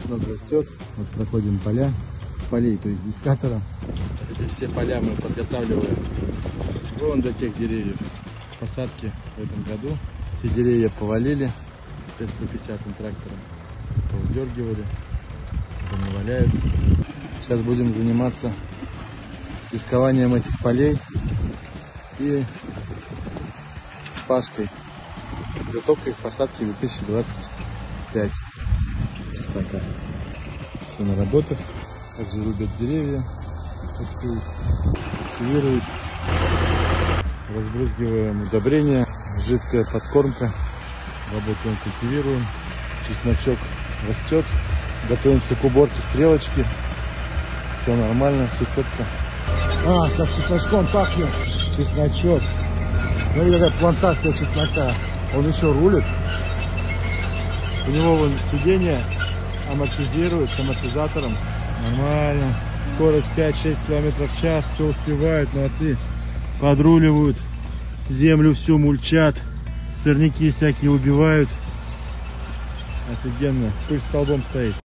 чеснок растет. Вот проходим полей, то есть дискатором. Эти все поля мы подготавливаем вон до тех деревьев. Посадки в этом году. Все деревья повалили. 150-м трактором повыдергивали. Они валяются. Сейчас будем заниматься дискованием этих полей и спашкой. Подготовкой к посадке 2025 чеснока. Все на работах. Также рубят деревья, культивируют. Разбрызгиваем удобрения, жидкая подкормка. Работаем, культивируем. Чесночок растет. Готовимся к уборке стрелочки. Все нормально, все четко. Как чесночком пахнет. Чесночок. Ну и какая плантация чеснока. Он еще рулит. У него вон сиденье амортизирует с амортизатором. Нормально. Скорость 5-6 км в час. Все успевают, молодцы. Подруливают. Землю всю мульчат. Сорняки всякие убивают. Офигенно. Пыль столбом стоит.